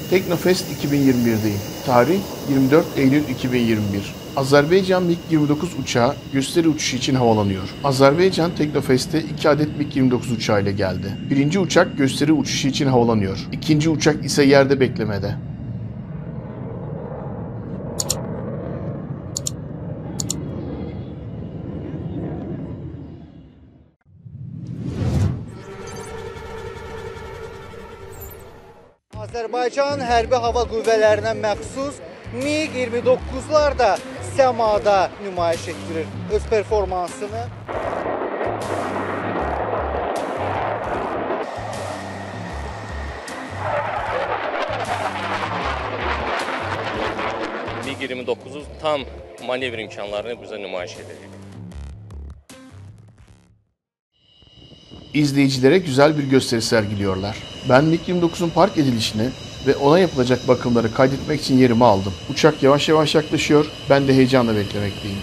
Teknofest 2021'deyim. Tarih 24 Eylül 2021. Azerbaycan MiG-29 uçağı gösteri uçuşu için havalanıyor. Azerbaycan Teknofest'te 2 adet MiG-29 uçağı ile geldi. Birinci uçak gösteri uçuşu için havalanıyor. İkinci uçak ise yerde beklemede. Azərbaycan Hərbi Hava Qüvvələrinə məxsus MiG-29'lar da səmada nümayiş etdirir öz performansını. MiG-29'u tam manevr imkanlarını bizə nümayiş edəcək. İzleyicilere güzel bir gösteri sergiliyorlar. Ben MiG-29'un park edilişini ve ona yapılacak bakımları kaydetmek için yerimi aldım. Uçak yavaş yavaş yaklaşıyor, ben de heyecanla beklemekteyim.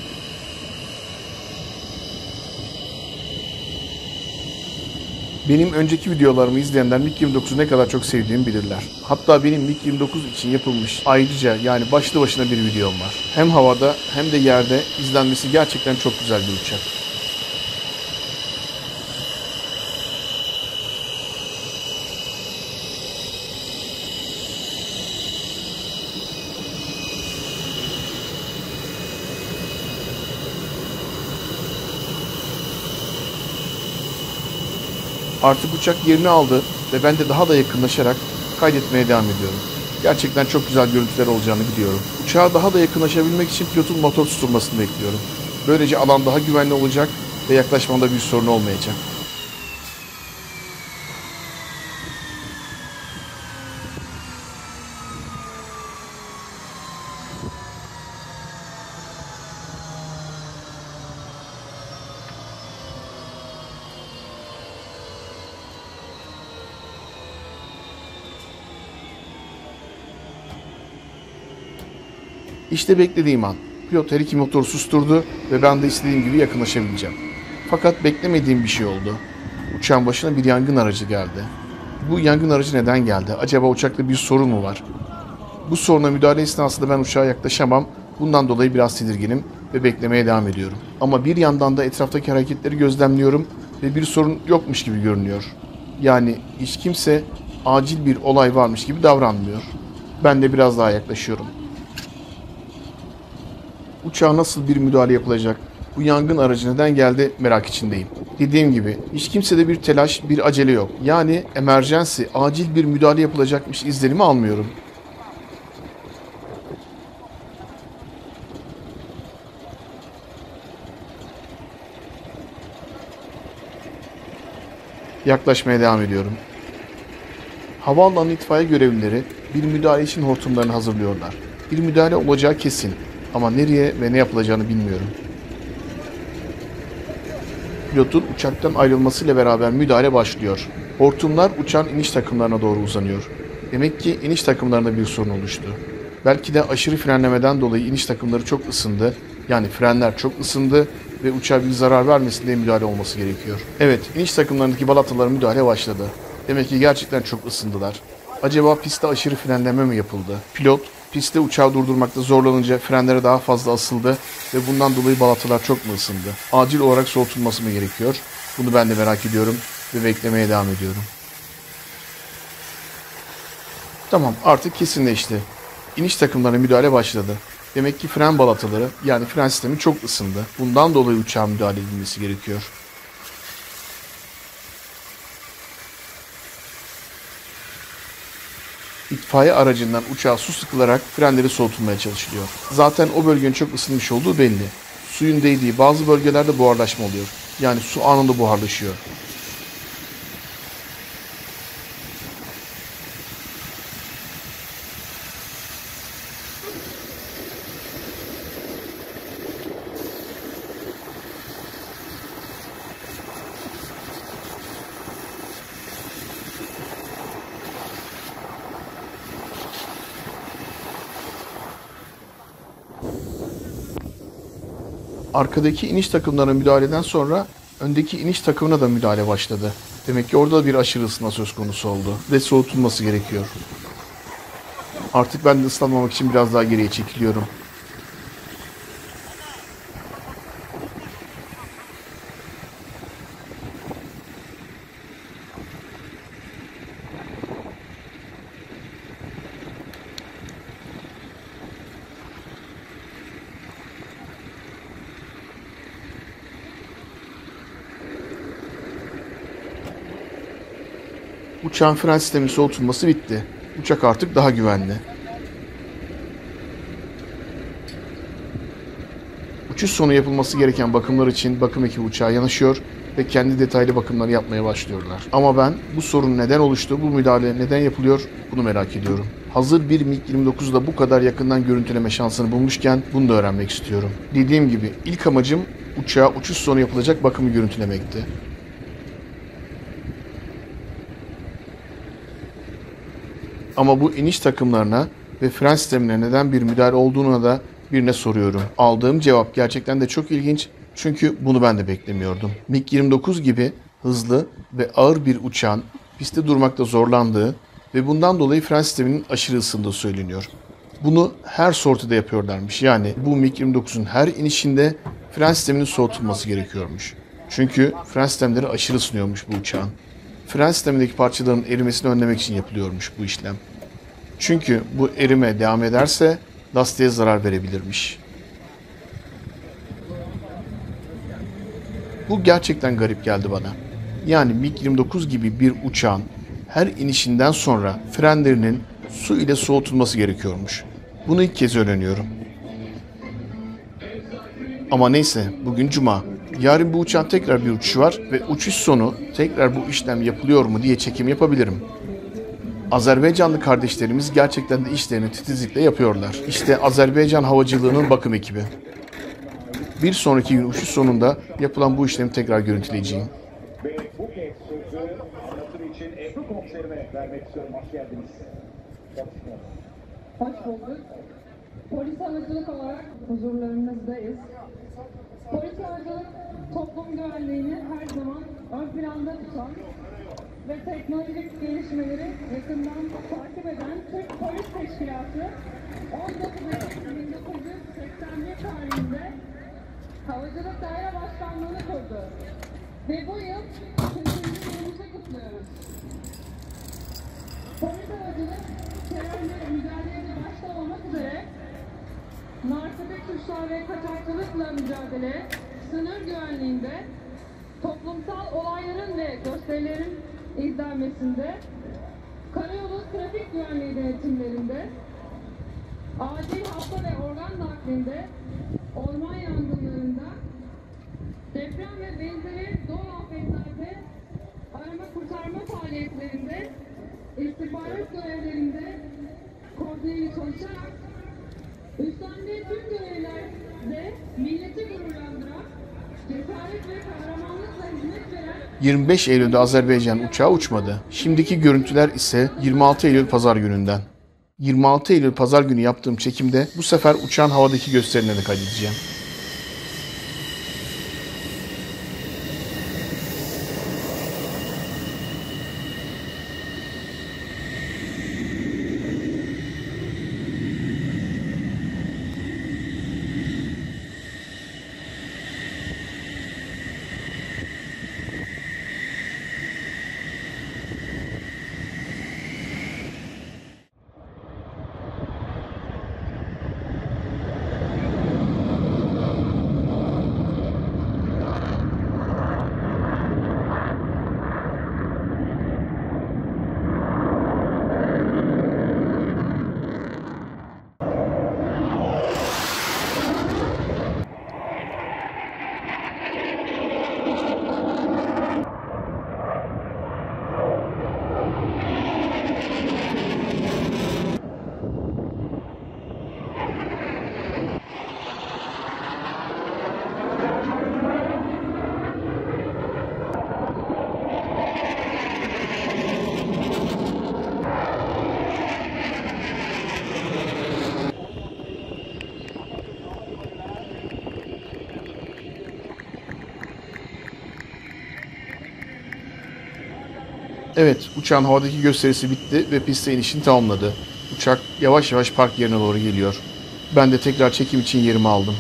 Benim önceki videolarımı izleyenler MiG-29'u ne kadar çok sevdiğimi bilirler. Hatta benim MiG-29 için yapılmış ayrıca yani başlı başına bir videom var. Hem havada hem de yerde izlenmesi gerçekten çok güzel bir uçak. Artık uçak yerini aldı ve ben de daha da yakınlaşarak kaydetmeye devam ediyorum. Gerçekten çok güzel görüntüler olacağını biliyorum. Uçağa daha da yakınlaşabilmek için pilotun motor susturmasını bekliyorum. Böylece alan daha güvenli olacak ve yaklaşmamda bir sorun olmayacak. İşte beklediğim an. Pilot her iki motoru susturdu ve ben de istediğim gibi yakınlaşabileceğim. Fakat beklemediğim bir şey oldu. Uçağın başına bir yangın aracı geldi. Bu yangın aracı neden geldi? Acaba uçakta bir sorun mu var? Bu soruna müdahale esnasında ben uçağa yaklaşamam. Bundan dolayı biraz tedirginim ve beklemeye devam ediyorum. Ama bir yandan da etraftaki hareketleri gözlemliyorum ve bir sorun yokmuş gibi görünüyor. Yani hiç kimse acil bir olay varmış gibi davranmıyor. Ben de biraz daha yaklaşıyorum. Uçağa nasıl bir müdahale yapılacak? Bu yangın aracı neden geldi merak içindeyim. Dediğim gibi hiç kimsede bir telaş, bir acele yok. Yani emergency, acil bir müdahale yapılacakmış izlenimi almıyorum. Yaklaşmaya devam ediyorum. Havaalanı itfaiye görevlileri bir müdahale için hortumlarını hazırlıyorlar. Bir müdahale olacağı kesin. Ama nereye ve ne yapılacağını bilmiyorum. Pilotun uçaktan ayrılmasıyla beraber müdahale başlıyor. Hortumlar uçağın iniş takımlarına doğru uzanıyor. Demek ki iniş takımlarında bir sorun oluştu. Belki de aşırı frenlemeden dolayı iniş takımları çok ısındı. Yani frenler çok ısındı ve uçağa bir zarar vermesin diye müdahale olması gerekiyor. Evet, iniş takımlarındaki balatalara müdahale başladı. Demek ki gerçekten çok ısındılar. Acaba pistte aşırı frenleme mi yapıldı? Pilot pistte uçağı durdurmakta zorlanınca frenlere daha fazla asıldı ve bundan dolayı balatalar çok mu ısındı? Acil olarak soğutulması mı gerekiyor? Bunu ben de merak ediyorum ve beklemeye devam ediyorum. Tamam, artık kesinleşti. İniş takımlarına müdahale başladı. Demek ki fren balataları yani fren sistemi çok ısındı. Bundan dolayı uçağa müdahale edilmesi gerekiyor. İtfaiye aracından uçağa su sıkılarak frenleri soğutulmaya çalışılıyor. Zaten o bölgenin çok ısınmış olduğu belli. Suyun değdiği bazı bölgelerde buharlaşma oluyor. Yani su anında buharlaşıyor. Arkadaki iniş takımlarına müdahaleden sonra öndeki iniş takımına da müdahale başladı. Demek ki orada da bir aşırı ısınma söz konusu oldu ve soğutulması gerekiyor. Artık ben de ıslanmamak için biraz daha geriye çekiliyorum. Uçağın fren sistemi soğutulması bitti. Uçak artık daha güvenli. Uçuş sonu yapılması gereken bakımlar için bakım ekibi uçağa yanaşıyor ve kendi detaylı bakımları yapmaya başlıyorlar. Ama ben bu sorun neden oluştu, bu müdahale neden yapılıyor bunu merak ediyorum. Hazır bir MiG-29'da bu kadar yakından görüntüleme şansını bulmuşken bunu da öğrenmek istiyorum. Dediğim gibi ilk amacım uçağa uçuş sonu yapılacak bakımı görüntülemekti. Ama bu iniş takımlarına ve fren sistemine neden bir müdahale olduğuna da birine soruyorum. Aldığım cevap gerçekten de çok ilginç çünkü bunu ben de beklemiyordum. MiG-29 gibi hızlı ve ağır bir uçağın pistte durmakta zorlandığı ve bundan dolayı fren sisteminin aşırı ısındığı söyleniyor. Bunu her sortide yapıyorlarmış. Yani bu MiG-29'un her inişinde fren sisteminin soğutulması gerekiyormuş. Çünkü fren sistemleri aşırı ısınıyormuş bu uçağın. Fren sistemindeki parçaların erimesini önlemek için yapılıyormuş bu işlem. Çünkü bu erime devam ederse lastiğe zarar verebilirmiş. Bu gerçekten garip geldi bana. Yani MiG-29 gibi bir uçağın her inişinden sonra frenlerinin su ile soğutulması gerekiyormuş. Bunu ilk kez öğreniyorum. Ama neyse, bugün Cuma. Yarın bu uçağın tekrar bir uçuşu var ve uçuş sonu tekrar bu işlem yapılıyor mu diye çekim yapabilirim. Azerbaycanlı kardeşlerimiz gerçekten de işlerini titizlikle yapıyorlar. İşte Azerbaycan havacılığının bakım ekibi. Bir sonraki gün uçuş sonunda yapılan bu işlemi tekrar görüntüleyeceğim. Bu kez sözü anlatım için Ebru komiserime vermek istiyorum. Hoş geldiniz. Hoş bulduk. Polis havacılık olarak huzurlarınızdayız. Polis havacılık toplum güvenliğini her zaman ön planda tutan ve teknolojik gelişmeleri yakından takip eden Türk Polis Teşkilatı 19 Ekim 1981 tarihinde Havacılık Daire Başkanlığı'nı kurdu. Ve bu yıl 40. yılımızı kutluyoruz. Polis havacılık terörle mücadelede başta olmak üzere narkotik suçlar ve kaçakçılıkla mücadele, sınır güvenliğinde, toplumsal olayların ve gösterilerin izlenmesinde, karayolu trafik güvenliği denetimlerinde, acil hasta ve organ naklinde, orman yangınlarında, deprem ve benzeri doğal afetlerde, arama kurtarma faaliyetlerinde, istihbarat görevlerinde koordineli çalışarak üstlendiği tüm görevlerde milleti gururlandıran, cesaret ve kahramanlıkla hizmet veren 25 Eylül'de Azerbaycan uçağı uçmadı. Şimdiki görüntüler ise 26 Eylül Pazar gününden. 26 Eylül Pazar günü yaptığım çekimde bu sefer uçağın havadaki gösterilerini kaydedeceğim. Evet, uçağın havadaki gösterisi bitti ve piste inişini tamamladı. Uçak yavaş yavaş park yerine doğru geliyor. Ben de tekrar çekim için yerimi aldım.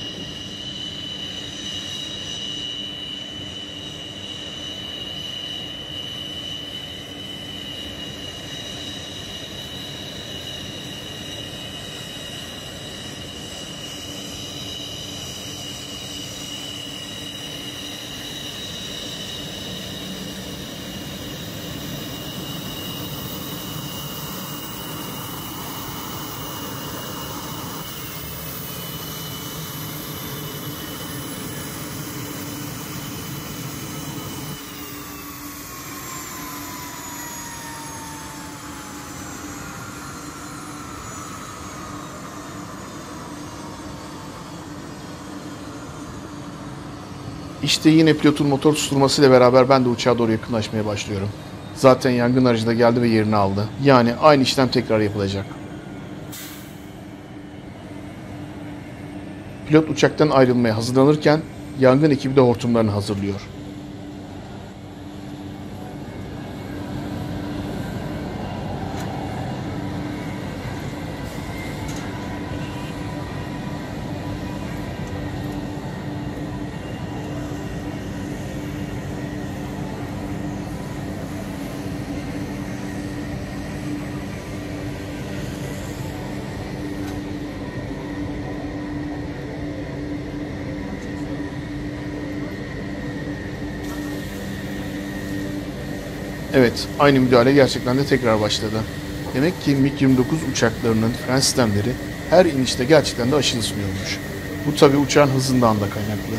İşte yine pilotun motor susturmasıyla beraber ben de uçağa doğru yakınlaşmaya başlıyorum. Zaten yangın aracı da geldi ve yerini aldı. Yani aynı işlem tekrar yapılacak. Pilot uçaktan ayrılmaya hazırlanırken yangın ekibi de hortumlarını hazırlıyor. Evet, aynı müdahale gerçekten de tekrar başladı. Demek ki MiG-29 uçaklarının fren sistemleri her inişte gerçekten de aşırı ısınıyormuş. Bu tabi uçağın hızından da kaynaklı.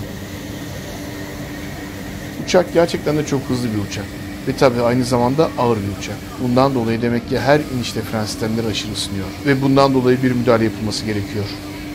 Uçak gerçekten de çok hızlı bir uçak. Ve tabi aynı zamanda ağır bir uçak. Bundan dolayı demek ki her inişte fren sistemleri aşırı ısınıyor. Ve bundan dolayı bir müdahale yapılması gerekiyor.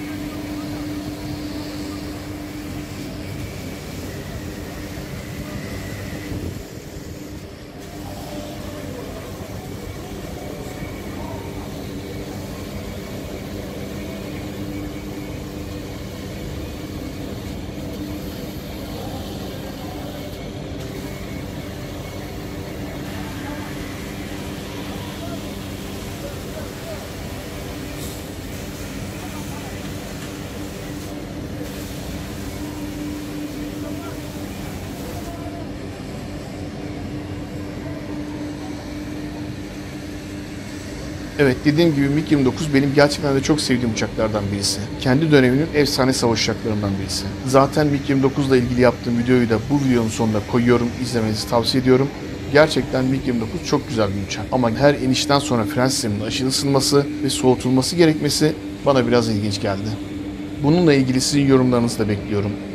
Evet, dediğim gibi MiG-29 benim gerçekten de çok sevdiğim uçaklardan birisi. Kendi döneminin efsane savaş uçaklarından birisi. Zaten MiG-29 ile ilgili yaptığım videoyu da bu videonun sonuna koyuyorum. İzlemenizi tavsiye ediyorum. Gerçekten MiG-29 çok güzel bir uçak. Ama her inişten sonra fren sisteminin aşırı ısınması ve soğutulması gerekmesi bana biraz ilginç geldi. Bununla ilgili sizin yorumlarınızı da bekliyorum.